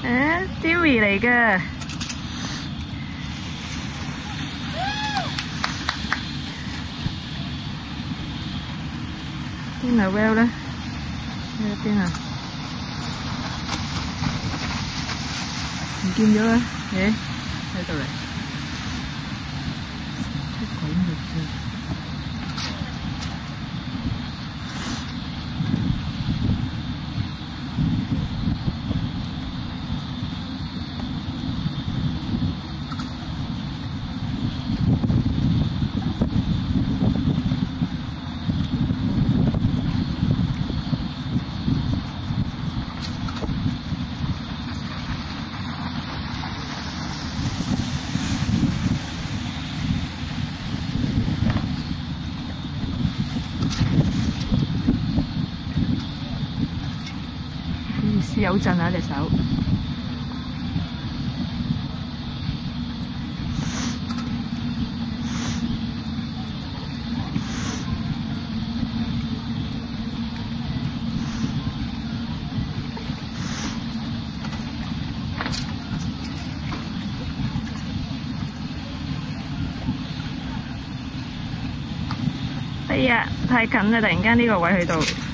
Dewey 嚟嘅。邊係 Well 咧？呢一邊啊？唔見咗啦！咦？喺度嚟。啲鬼滅嘅。似有震啊！隻手。哎呀，太近啦！突然間呢個位去到。